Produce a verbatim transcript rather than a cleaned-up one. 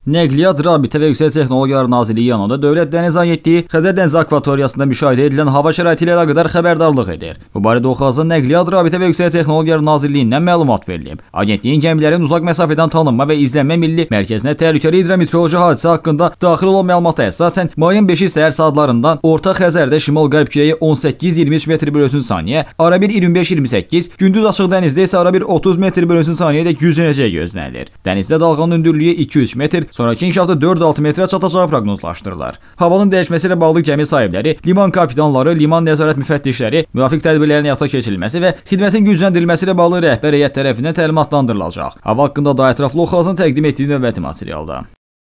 Nəqliyyat, Rabitə və Yüksək Texnologiyalar Nazirliyi yanında Dövlət Dəniz Agentliyi Xəzər dənizi akvatoriyasında müşahidə edilən hava şəraiti ilə əlaqədar xəbərdarlıq edir. Bu barədə Oxazın Nəqliyyat, Rabitə və Yüksək Texnologiyalar Nazirliyindən məlumat verilib. Agentliyin gəmilərin uzaq məsafədən tanınma və izlənmə milli mərkəzinə təhlükəli hidrometeoroloji hadisə haqqında daxil olan məlumata əsasən mayın beşi səhər saatlarından Orta Xəzərdə şimal-qərb küləyi on səkkiz iyirmi üç metr bölünsün saniyə, arabir iyirmi beş iyirmi səkkiz, gündüz açıq dənizdə isə arabir otuz metr bölünsün saniyədə güclənəcəyi gözlənilir. Dənizdə dalğanın hündürlüyü iki üç metr, sonrakı inkişafda dörd altı metrə çatacağı proqnozlaşdırılır. Havanın dəyişməsi ilə bağlı gəmi sahibləri, liman kapitanları, liman nəzarət müfəttişləri müvafiq tədbirlərin həyata keçirilməsi və xidmətin gücləndirilməsi ilə bağlı rəhbər heyət tərəfindən təlimatlandırılacaq. Hava haqqında daha ətraflı Oxazın təqdim etdiyi növbəti materialda.